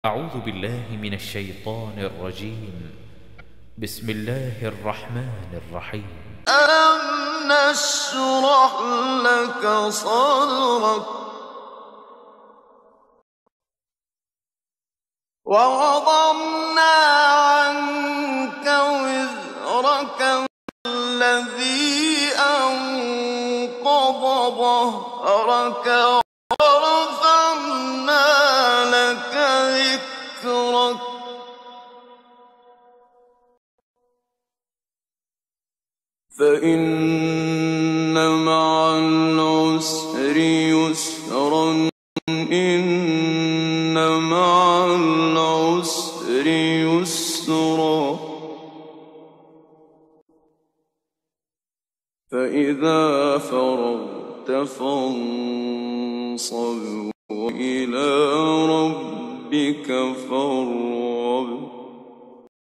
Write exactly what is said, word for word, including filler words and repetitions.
أعوذ بالله من الشيطان الرجيم. بسم الله الرحمن الرحيم. ألم نشرح لك صدرك ووضعنا عنك وزرك الذي أنقض ظهرك ورفعنا لك ذكرك فإن مع العسر يسرا إن مع العسر يسرا فإذا فرغت فانصب وإلى ربك فارغب.